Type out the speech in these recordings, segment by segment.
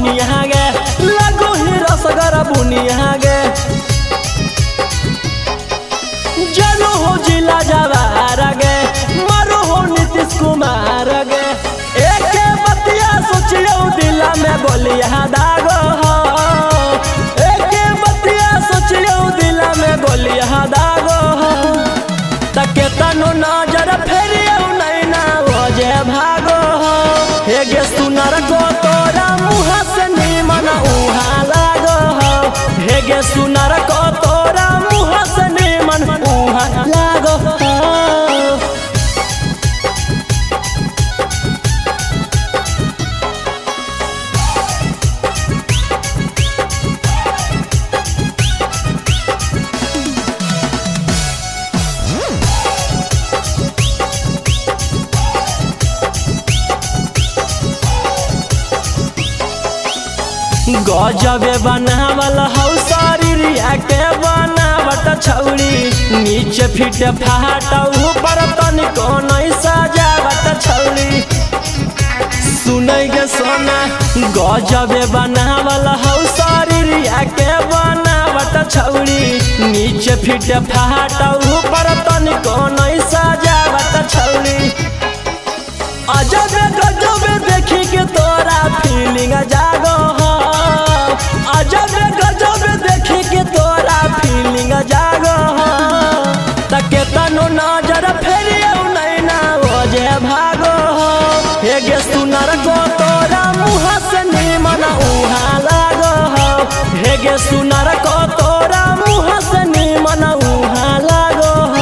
बुनिया गे लगो ही रसगर बुनिया गे जनो हो जिला जवार गे मारो हो नीतीश कुमार गे एक बतिया सोचियो दिला में गोलिया दागो हो एक बतिया सोचियो दिला में गोलिया दागो हो तके तनो नजर फेरियो नैना ओजे भागो हो हे गे सुनर को तोरा मुँह से निमन उहा लागो हो हे गे सुनर को तोरा मुँह से निमन उहा लागो हो। गजबे बनावल हौ शरीरिया के बनावट छौरी नीचे फिट फाट ऊपर तनिको नहीं सजावट छौरी सुनै गे सोना गजबे बनावल हौ शरीरिया के बनावट छौरी नीचे फिट फाट ऊपर तनिको नहीं सजावट छौरी अजबे गजबे देखी के तोरा फीलिंग जागो हो अजबे गजबे देखी के तोरा फीलिंग जागो हो तके तनो नजर फेरियो नैना ओजे भागो हो हे गे सुनर को तोरा मुँह से निमन उहा लागो हो हे गे सुनर को तोरा मुँह से निमन उहा लागो हो।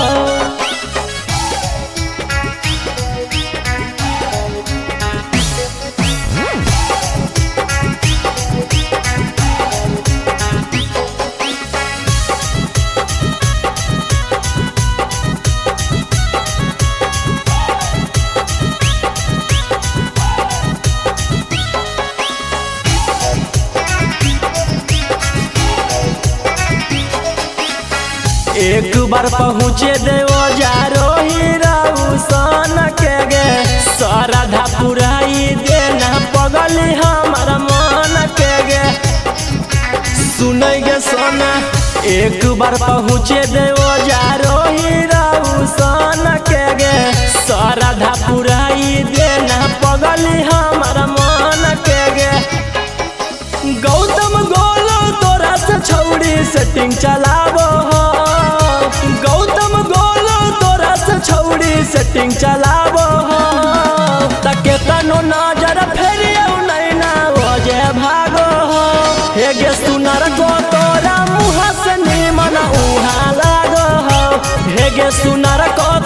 एक बार पहुँचे देवो जारो हीराऊ सन के गे श्रद्धा पुराई देना पगली हमार मन के गे सुनै गे सोना एक बार पहुँचे देवो जारो हीराऊ सन के गे श्रद्धा पुराई देना पगली हमार मन के गे गौतम गोलो तोरा से छौड़ी सेटिंग चलाबो हो गौतम गोलो तोरा से छौड़ी सेटिंग चलाबो हो तके तनो नजर फेरियो नैना ओजे भागो हो हे गे सुनर को तोरा मुँह से निमन उहा लागो हो हे गे सुनर को